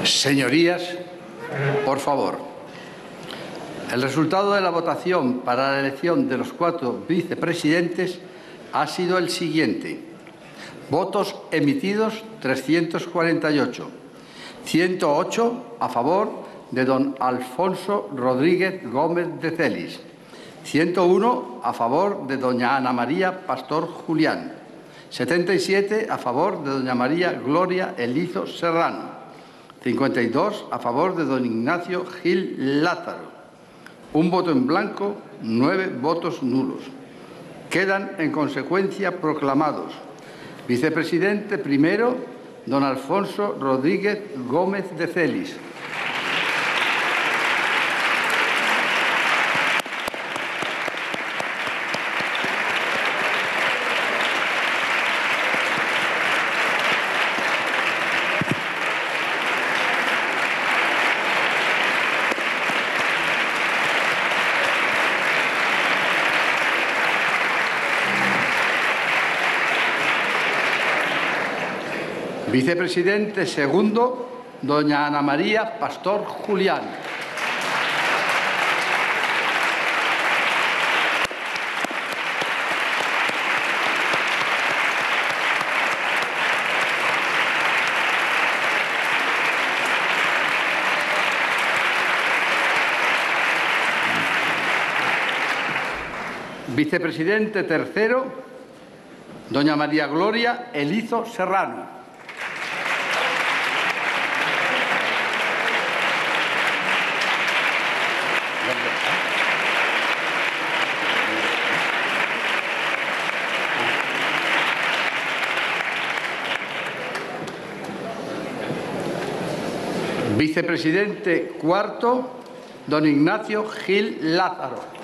Señorías, por favor. El resultado de la votación para la elección de los 4 vicepresidentes ha sido el siguiente. Votos emitidos 348. 108 a favor de don Alfonso Rodríguez Gómez de Celis. 101 a favor de doña Ana María Pastor Julián. 77 a favor de doña María Gloria Elizo Serrano. 52 a favor de don Ignacio Gil Lázaro. 1 voto en blanco, 9 votos nulos. Quedan en consecuencia proclamados vicepresidente primero, don Alfonso Rodríguez Gómez de Celis. Vicepresidente segundo, doña Ana María Pastor Julián. Vicepresidente tercero, doña María Gloria Elizo Serrano. Vicepresidente cuarto, don Ignacio Gil Lázaro.